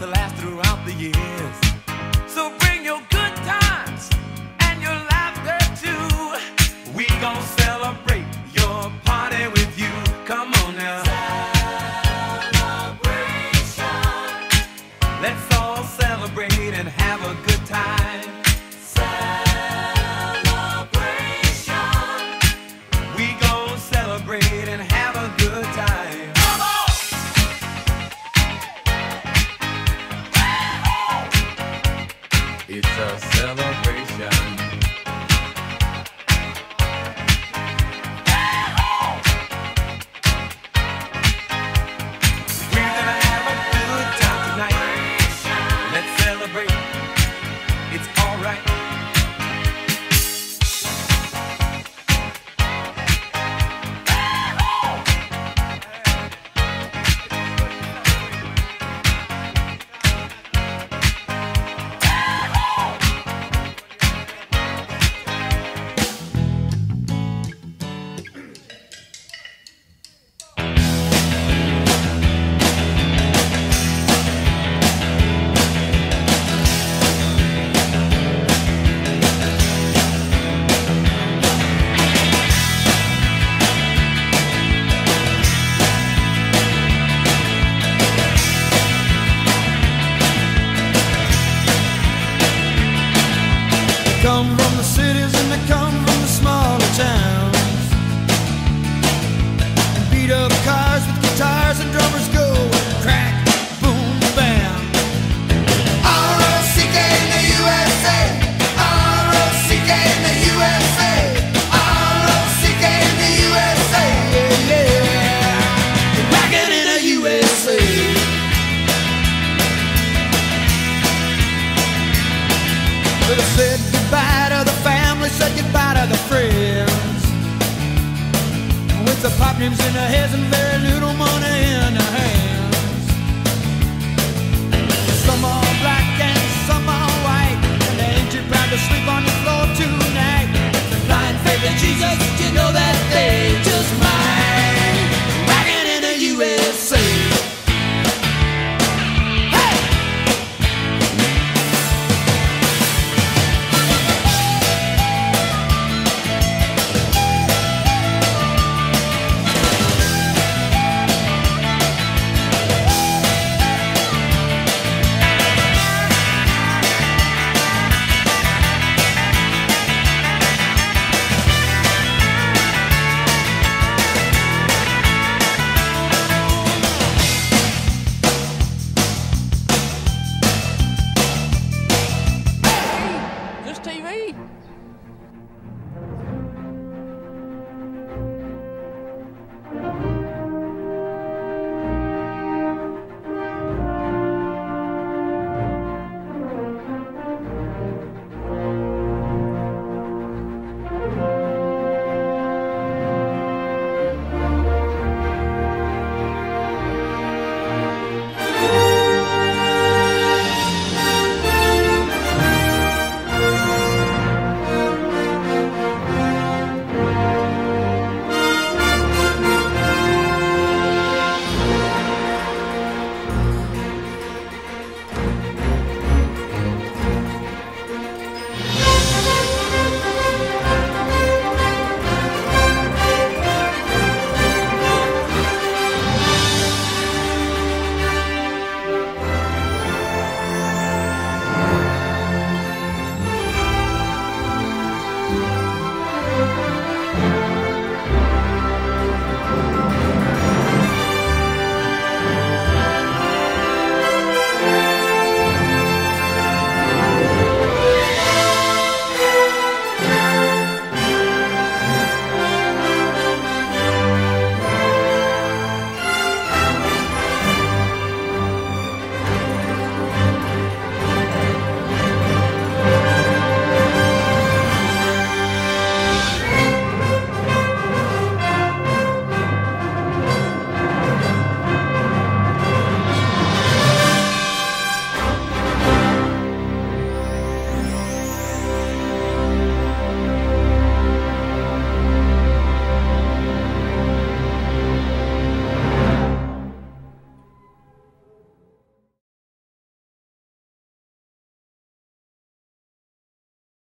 to last throughout the years. So bring your good times and your laughter too. We gon' celebrate your party with you. Come on now. Celebration. Let's all celebrate and have a good time. Celebration. We gon' celebrate and have a good time. Come on! It's a celebration. We're gonna have a good time tonight. Let's celebrate. It's alright. Come from the cities and they come from the smaller towns. Beat up cars with guitars and drummers go crack, boom, bam. R-O-C-K in the USA, R-O-C-K in the USA, R-O-C-K in the USA, yeah, yeah. Rockin' in the USA. But I said goodbye to the family, said goodbye to the friends. With the pop names in their heads and very little money